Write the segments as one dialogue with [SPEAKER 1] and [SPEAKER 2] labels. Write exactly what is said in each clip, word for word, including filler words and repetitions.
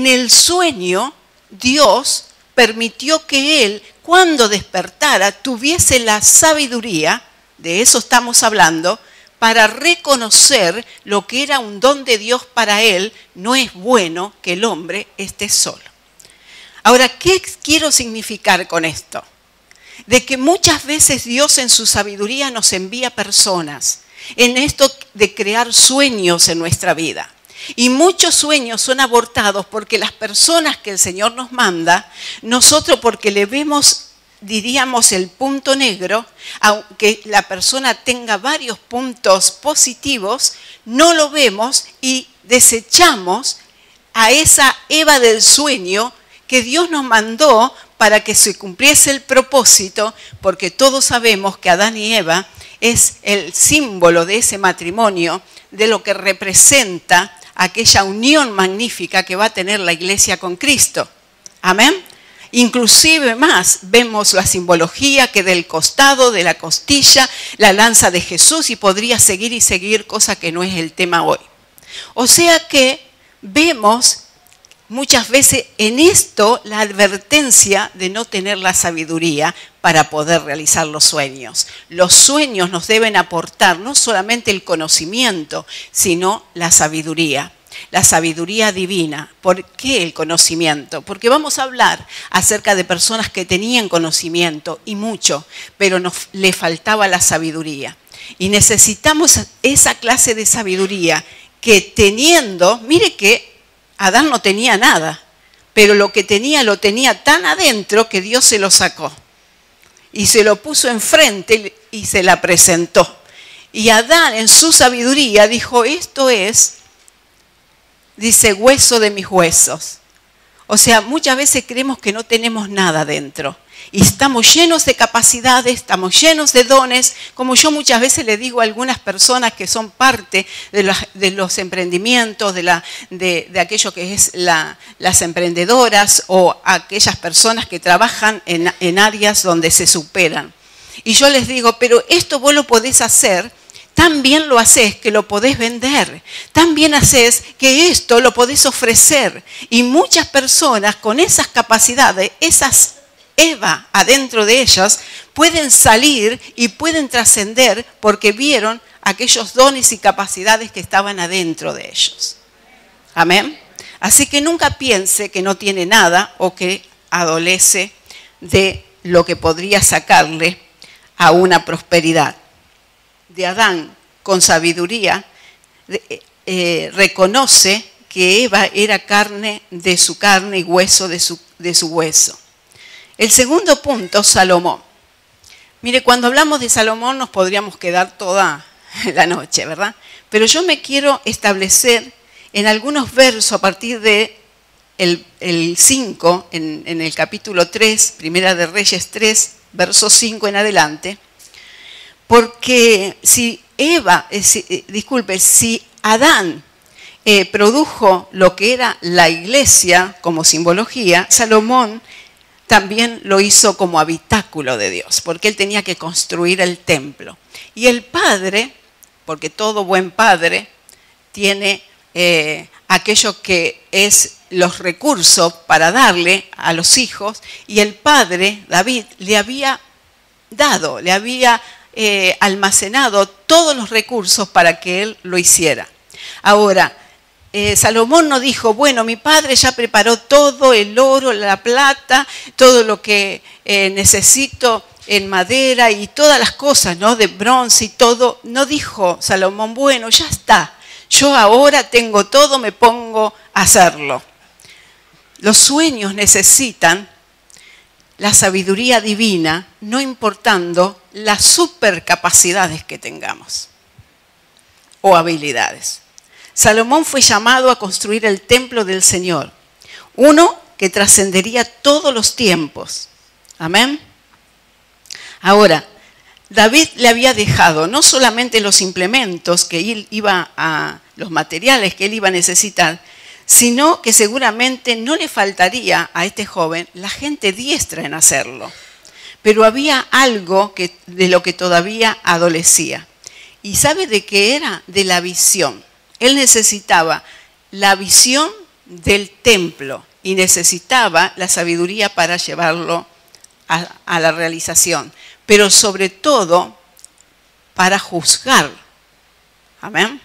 [SPEAKER 1] en el sueño Dios permitió que él, cuando despertara, tuviese la sabiduría, de eso estamos hablando, para reconocer lo que era un don de Dios para él. No es bueno que el hombre esté solo. Ahora, ¿qué quiero significar con esto? De que muchas veces Dios en su sabiduría nos envía personas en esto de crear sueños en nuestra vida. Y muchos sueños son abortados porque las personas que el Señor nos manda, nosotros porque le vemos, diríamos, el punto negro, aunque la persona tenga varios puntos positivos, no lo vemos y desechamos a esa Eva del sueño que Dios nos mandó para que se cumpliese el propósito, porque todos sabemos que Adán y Eva es el símbolo de ese matrimonio, de lo que representa aquella unión magnífica que va a tener la iglesia con Cristo. Amén. Inclusive más, vemos la simbología que del costado, de la costilla, la lanza de Jesús, y podría seguir y seguir, cosa que no es el tema hoy. O sea que vemos muchas veces en esto la advertencia de no tener la sabiduría para poder realizar los sueños. Los sueños nos deben aportar no solamente el conocimiento, sino la sabiduría. La sabiduría divina. ¿Por qué el conocimiento? Porque vamos a hablar acerca de personas que tenían conocimiento y mucho, pero nos le faltaba la sabiduría. Y necesitamos esa clase de sabiduría que teniendo, mire que Adán no tenía nada, pero lo que tenía lo tenía tan adentro que Dios se lo sacó y se lo puso enfrente y se la presentó. Y Adán en su sabiduría dijo, esto es, dice, hueso de mis huesos. O sea, muchas veces creemos que no tenemos nada dentro. Y estamos llenos de capacidades, estamos llenos de dones, como yo muchas veces le digo a algunas personas que son parte de los, de los emprendimientos, de, la, de, de aquello que es la, las emprendedoras o aquellas personas que trabajan en, en áreas donde se superan. Y yo les digo, pero esto vos lo podés hacer, tan bien lo haces que lo podés vender, tan bien haces que esto lo podés ofrecer. Y muchas personas con esas capacidades, esas Eva adentro de ellas, pueden salir y pueden trascender porque vieron aquellos dones y capacidades que estaban adentro de ellos. Amén. Así que nunca piense que no tiene nada o que adolece de lo que podría sacarle a una prosperidad. De Adán, con sabiduría, eh, reconoce que Eva era carne de su carne y hueso de su, de su hueso. El segundo punto, Salomón. Mire, cuando hablamos de Salomón nos podríamos quedar toda la noche, ¿verdad? Pero yo me quiero establecer en algunos versos a partir de el, el cinco, en, en el capítulo tres, Primera de Reyes tres, verso cinco en adelante, porque si Eva, eh, si, eh, disculpe, si Adán eh, produjo lo que era la iglesia como simbología, Salomón también lo hizo como habitáculo de Dios, porque él tenía que construir el templo. Y el padre, porque todo buen padre tiene eh, aquello que es los recursos para darle a los hijos, y el padre, David, le había dado, le había eh, almacenado todos los recursos para que él lo hiciera. Ahora, Eh, Salomón no dijo, bueno, mi padre ya preparó todo, el oro, la plata, todo lo que eh, necesito en madera y todas las cosas, ¿no? De bronce y todo. No dijo Salomón, bueno, ya está, yo ahora tengo todo, me pongo a hacerlo. Los sueños necesitan la sabiduría divina, no importando las supercapacidades que tengamos o habilidades. Salomón fue llamado a construir el templo del Señor, uno que trascendería todos los tiempos. Amén. Ahora, David le había dejado no solamente los implementos que él iba a, los materiales que él iba a necesitar, sino que seguramente no le faltaría a este joven la gente diestra en hacerlo. Pero había algo que, de lo que todavía adolecía. ¿Y sabe de qué era? De la visión. Él necesitaba la visión del templo y necesitaba la sabiduría para llevarlo a, a la realización, pero sobre todo para juzgar. Amén.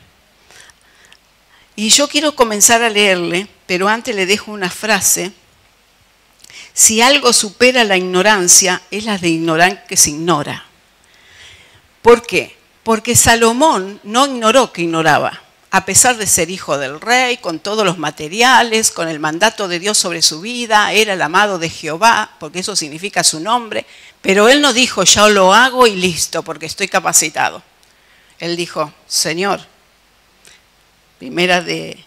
[SPEAKER 1] Y yo quiero comenzar a leerle, pero antes le dejo una frase. Si algo supera la ignorancia, es la de ignorar que se ignora. ¿Por qué? Porque Salomón no ignoró que ignoraba. A pesar de ser hijo del rey, con todos los materiales, con el mandato de Dios sobre su vida, era el amado de Jehová, porque eso significa su nombre, pero él no dijo, yo lo hago y listo, porque estoy capacitado. Él dijo, Señor, primera de,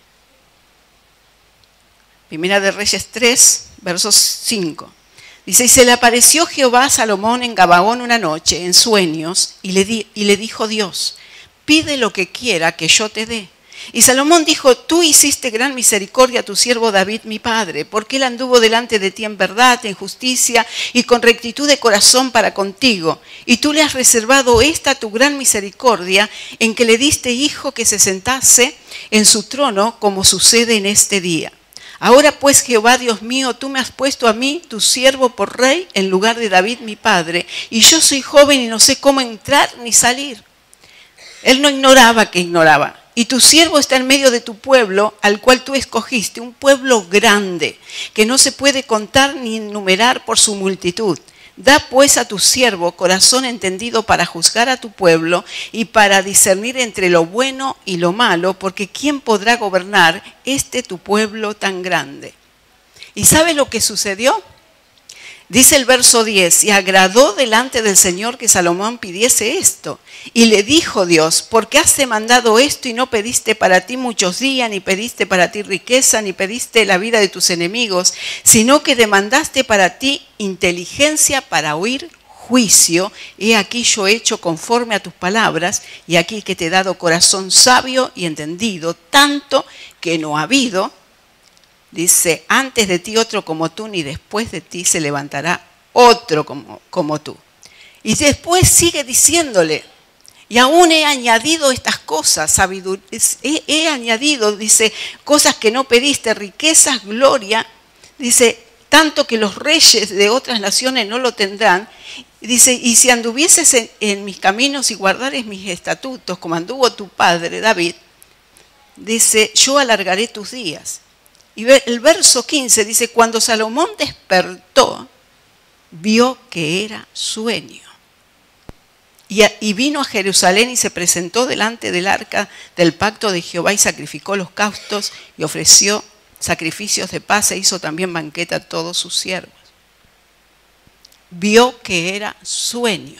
[SPEAKER 1] primera de Reyes tres, versos cinco. Dice, y se le apareció Jehová a Salomón en Gabaón una noche, en sueños, y le, di, y le dijo Dios, pide lo que quiera que yo te dé. Y Salomón dijo, tú hiciste gran misericordia a tu siervo David, mi padre, porque él anduvo delante de ti en verdad, en justicia y con rectitud de corazón para contigo. Y tú le has reservado esta tu gran misericordia, en que le diste hijo que se sentase en su trono, como sucede en este día. Ahora pues, Jehová Dios mío, tú me has puesto a mí, tu siervo, por rey, en lugar de David, mi padre, y yo soy joven y no sé cómo entrar ni salir. Él no ignoraba que ignoraba. Y tu siervo está en medio de tu pueblo, al cual tú escogiste, un pueblo grande, que no se puede contar ni enumerar por su multitud. Da pues a tu siervo corazón entendido para juzgar a tu pueblo y para discernir entre lo bueno y lo malo, porque ¿quién podrá gobernar este tu pueblo tan grande? ¿Y sabe lo que sucedió? Dice el verso diez, y agradó delante del Señor que Salomón pidiese esto. Y le dijo Dios, ¿por qué has demandado esto y no pediste para ti muchos días, ni pediste para ti riqueza, ni pediste la vida de tus enemigos, sino que demandaste para ti inteligencia para oír juicio? He aquí yo he hecho conforme a tus palabras, y aquí que te he dado corazón sabio y entendido, tanto que no ha habido, dice, antes de ti otro como tú, ni después de ti se levantará otro como, como tú. Y después sigue diciéndole, y aún he añadido estas cosas, sabiduría, he, he añadido, dice, cosas que no pediste, riquezas, gloria, dice, tanto que los reyes de otras naciones no lo tendrán. Dice, y si anduvieses en, en mis caminos y guardares mis estatutos, como anduvo tu padre David, dice, yo alargaré tus días. Y el verso quince dice, cuando Salomón despertó, vio que era sueño. Y, a, y vino a Jerusalén y se presentó delante del arca del pacto de Jehová y sacrificó holocaustos y ofreció sacrificios de paz e hizo también banquete a todos sus siervos. Vio que era sueño.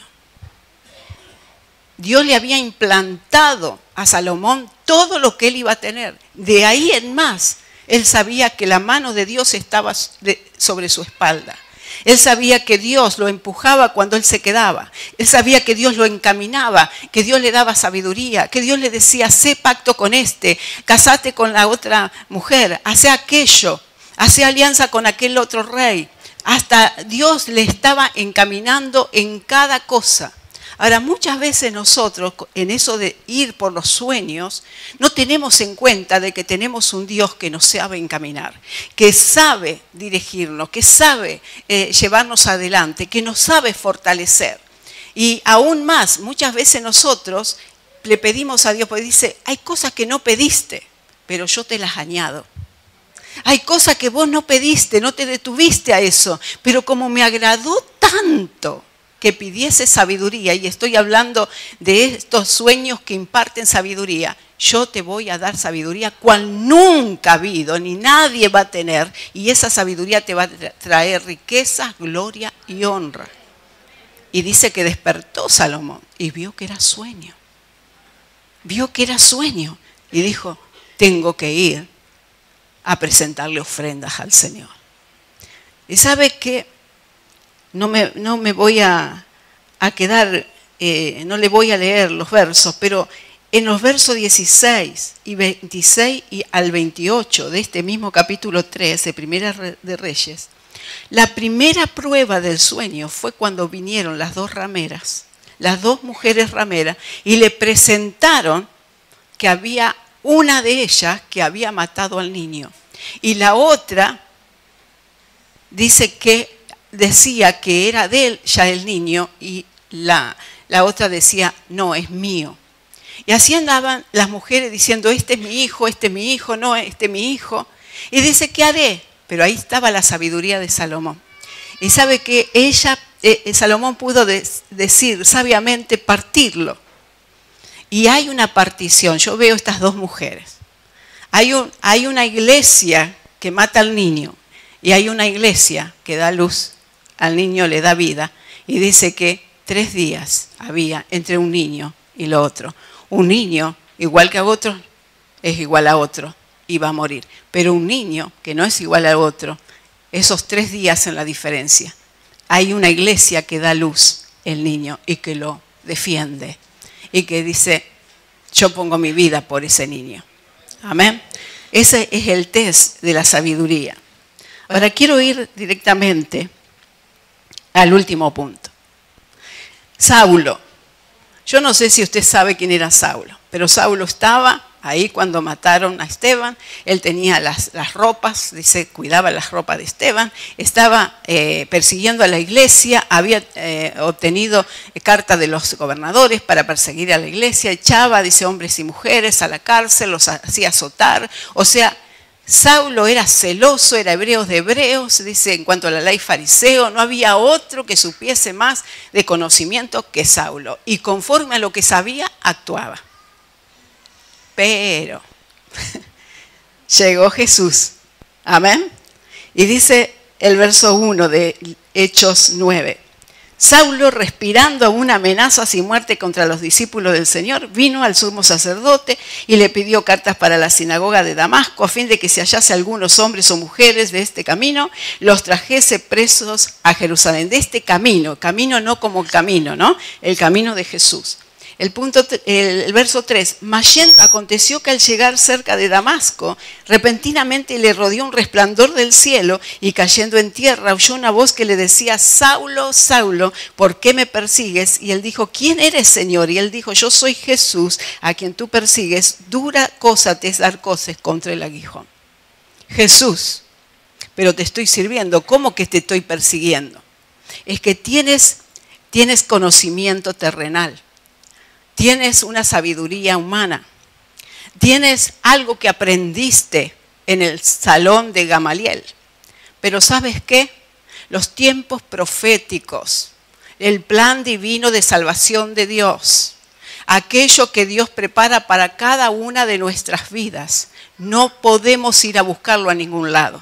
[SPEAKER 1] Dios le había implantado a Salomón todo lo que él iba a tener. De ahí en más, él sabía que la mano de Dios estaba sobre su espalda. Él sabía que Dios lo empujaba cuando él se quedaba. Él sabía que Dios lo encaminaba, que Dios le daba sabiduría, que Dios le decía, sé pacto con este, casate con la otra mujer, hace aquello, hace alianza con aquel otro rey. Hasta Dios le estaba encaminando en cada cosa. Ahora, muchas veces nosotros, en eso de ir por los sueños, no tenemos en cuenta de que tenemos un Dios que nos sabe encaminar, que sabe dirigirnos, que sabe eh, llevarnos adelante, que nos sabe fortalecer. Y aún más, muchas veces nosotros le pedimos a Dios, porque dice, hay cosas que no pediste, pero yo te las añado. Hay cosas que vos no pediste, no te detuviste a eso, pero como me agradó tanto que pidiese sabiduría, y estoy hablando de estos sueños que imparten sabiduría, yo te voy a dar sabiduría cual nunca ha habido, ni nadie va a tener, y esa sabiduría te va a traer riquezas, gloria y honra. Y dice que despertó Salomón y vio que era sueño. Vio que era sueño y dijo, tengo que ir a presentarle ofrendas al Señor. Y sabe que No me, no me voy a, a quedar, eh, no le voy a leer los versos, pero en los versos dieciséis y veintiséis y al veintiocho de este mismo capítulo tres de Primera de Reyes, la primera prueba del sueño fue cuando vinieron las dos rameras, las dos mujeres rameras, y le presentaron que había una de ellas que había matado al niño. Y la otra dice que decía que era de él ya el niño y la, la otra decía, no, es mío. Y así andaban las mujeres diciendo, este es mi hijo, este es mi hijo, no, este es mi hijo. Y dice, ¿qué haré? Pero ahí estaba la sabiduría de Salomón. Y sabe que ella, eh, Salomón pudo de, decir sabiamente partirlo. Y hay una partición, yo veo estas dos mujeres. Hay, un, hay una iglesia que mata al niño y hay una iglesia que da luz al niño, le da vida. Y dice que tres días había entre un niño y lo otro. Un niño, igual que a otro, es igual a otro y va a morir. Pero un niño que no es igual a otro, esos tres días en la diferencia. Hay una iglesia que da luz el niño y que lo defiende. Y que dice, yo pongo mi vida por ese niño. Amén. Ese es el test de la sabiduría. Ahora quiero ir directamente al último punto. Saulo. Yo no sé si usted sabe quién era Saulo, pero Saulo estaba ahí cuando mataron a Esteban. Él tenía las, las ropas, dice, cuidaba las ropas de Esteban. Estaba eh, persiguiendo a la iglesia, había eh, obtenido carta de los gobernadores para perseguir a la iglesia. Echaba, dice, hombres y mujeres a la cárcel, los hacía azotar. O sea, Saulo era celoso, era hebreo de hebreos, dice, en cuanto a la ley fariseo, no había otro que supiese más de conocimiento que Saulo. Y conforme a lo que sabía, actuaba. Pero llegó Jesús, amén. Y dice el verso uno de Hechos nueve. Saulo, respirando una amenaza y muerte contra los discípulos del Señor, vino al sumo sacerdote y le pidió cartas para la sinagoga de Damasco, a fin de que si hallase algunos hombres o mujeres de este camino, los trajese presos a Jerusalén. De este camino, camino no como el camino, ¿no? El camino de Jesús. El, punto, el, el verso tres, mas aconteció que al llegar cerca de Damasco, repentinamente le rodeó un resplandor del cielo y cayendo en tierra oyó una voz que le decía, Saulo, Saulo, ¿por qué me persigues? Y él dijo, ¿quién eres, Señor? Y él dijo, yo soy Jesús, a quien tú persigues, dura cosa te es dar coces contra el aguijón. Jesús, pero te estoy sirviendo, ¿cómo que te estoy persiguiendo? Es que tienes, tienes conocimiento terrenal. Tienes una sabiduría humana. Tienes algo que aprendiste en el salón de Gamaliel. Pero ¿sabes qué? Los tiempos proféticos, el plan divino de salvación de Dios, aquello que Dios prepara para cada una de nuestras vidas, no podemos ir a buscarlo a ningún lado.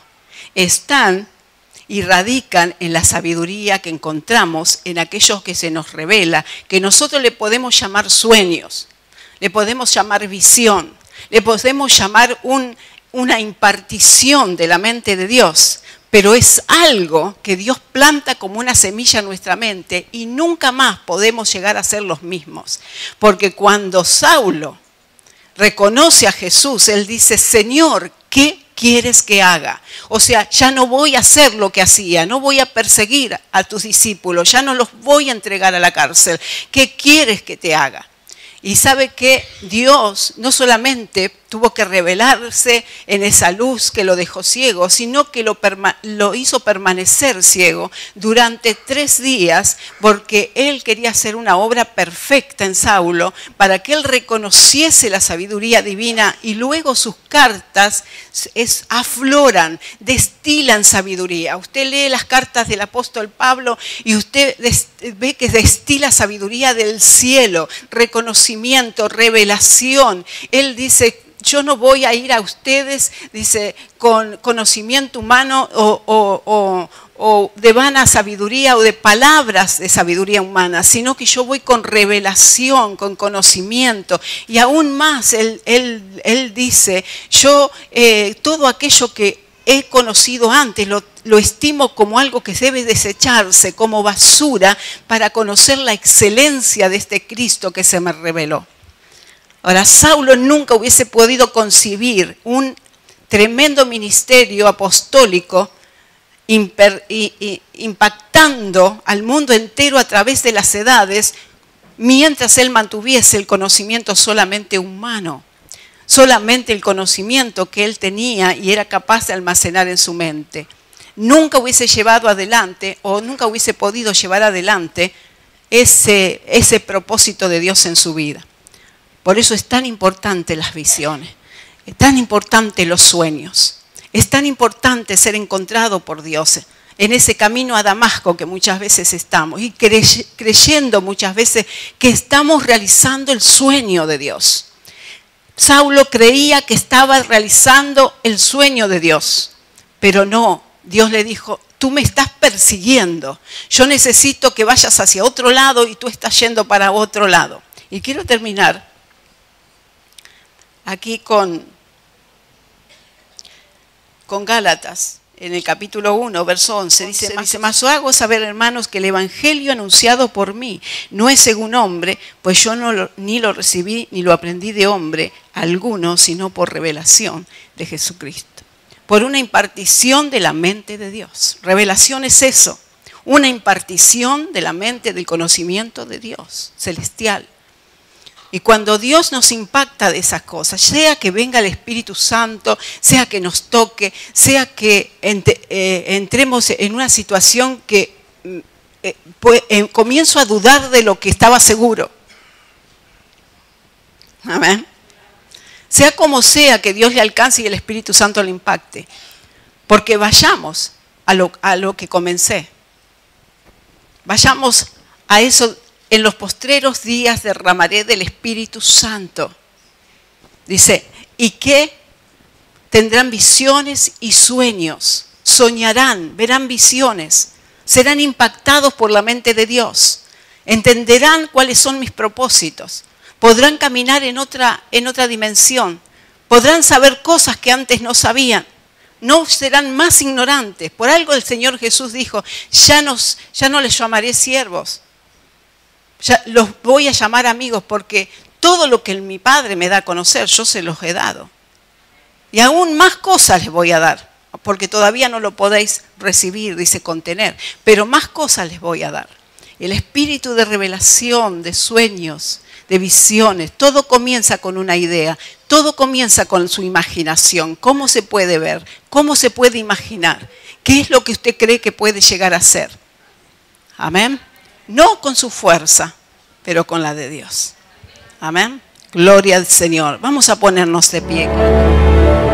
[SPEAKER 1] Están y radican en la sabiduría que encontramos en aquellos que se nos revela, que nosotros le podemos llamar sueños, le podemos llamar visión, le podemos llamar un, una impartición de la mente de Dios, pero es algo que Dios planta como una semilla en nuestra mente y nunca más podemos llegar a ser los mismos. Porque cuando Saulo reconoce a Jesús, él dice, Señor, ¿qué quieres que haga? O sea, ya no voy a hacer lo que hacía, no voy a perseguir a tus discípulos, ya no los voy a entregar a la cárcel. ¿Qué quieres que te haga? Y sabe que Dios no solamente tuvo que revelarse en esa luz que lo dejó ciego, sino que lo, lo hizo permanecer ciego durante tres días, porque Él quería hacer una obra perfecta en Saulo, para que él reconociese la sabiduría divina y luego sus cartas es, afloran, destilan sabiduría. Usted lee las cartas del apóstol Pablo y usted des, ve que destila sabiduría del cielo, reconocimiento, revelación. Él dice, yo no voy a ir a ustedes, dice, con conocimiento humano o, o, o, o de vana sabiduría o de palabras de sabiduría humana, sino que yo voy con revelación, con conocimiento. Y aún más, él, él, él dice, yo eh, todo aquello que he conocido antes lo, lo estimo como algo que debe desecharse, como basura, para conocer la excelencia de este Cristo que se me reveló. Ahora, Saulo nunca hubiese podido concebir un tremendo ministerio apostólico imper, y, y, impactando al mundo entero a través de las edades, mientras él mantuviese el conocimiento solamente humano. solamente el conocimiento que él tenía y era capaz de almacenar en su mente. Nunca hubiese llevado adelante o nunca hubiese podido llevar adelante ese, ese propósito de Dios en su vida. Por eso es tan importante las visiones, es tan importante los sueños, es tan importante ser encontrado por Dios en ese camino a Damasco que muchas veces estamos y creyendo muchas veces que estamos realizando el sueño de Dios. Saulo creía que estaba realizando el sueño de Dios, pero no, Dios le dijo, tú me estás persiguiendo, yo necesito que vayas hacia otro lado y tú estás yendo para otro lado. Y quiero terminar aquí con, con Gálatas, en el capítulo uno, verso once, dice, dice, mas os hago saber, hermanos, que el evangelio anunciado por mí no es según hombre, pues yo no lo, ni lo recibí ni lo aprendí de hombre alguno, sino por revelación de Jesucristo, por una impartición de la mente de Dios. Revelación es eso, una impartición de la mente del conocimiento de Dios celestial. Y cuando Dios nos impacta de esas cosas, sea que venga el Espíritu Santo, sea que nos toque, sea que entremos en una situación que eh, pues, eh, comienzo a dudar de lo que estaba seguro. Amén. Sea como sea que Dios le alcance y el Espíritu Santo le impacte. Porque vayamos a lo, a lo que comencé. Vayamos a eso. En los postreros días derramaré del Espíritu Santo. Dice, y que tendrán visiones y sueños, soñarán, verán visiones, serán impactados por la mente de Dios, entenderán cuáles son mis propósitos, podrán caminar en otra, en otra dimensión, podrán saber cosas que antes no sabían, no serán más ignorantes. Por algo el Señor Jesús dijo, ya, nos, ya no les llamaré siervos, ya los voy a llamar amigos, porque todo lo que mi Padre me da a conocer, yo se los he dado. Y aún más cosas les voy a dar, porque todavía no lo podéis recibir, dice contener, pero más cosas les voy a dar. El espíritu de revelación, de sueños, de visiones, todo comienza con una idea, todo comienza con su imaginación. ¿Cómo se puede ver? ¿Cómo se puede imaginar? ¿Qué es lo que usted cree que puede llegar a ser? Amén. No con su fuerza, pero con la de Dios. Amén. Gloria al Señor. Vamos a ponernos de pie.